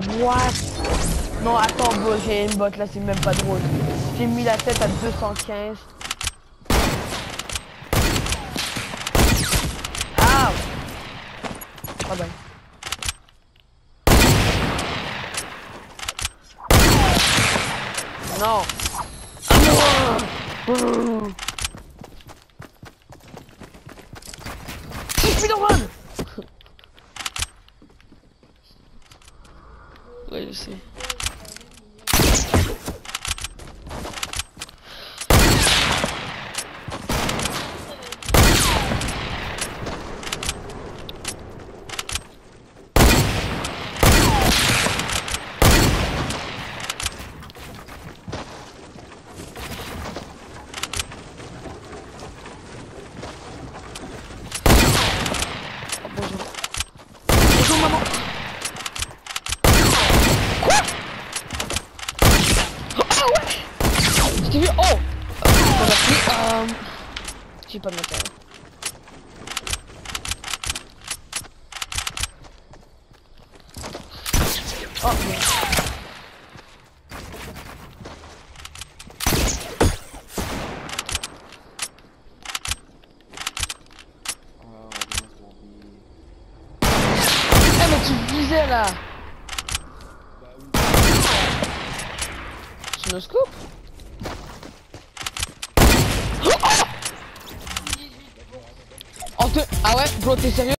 What? Non, attends, bro, j'ai une botte là, c'est même pas drôle. J'ai mis la tête à 215. Ah! Ah ben. Non! Spider-Man! Ouais, je sais. Oh, bonjour. Bonjour, maman. Quoi? Ah ouais! Je t'ai vu. Oh! J'ai pas de matériel. Oh merde. Eh mais tu visais là. Tu me scoop? Oh! Ah ouais, bro, t'es sérieux?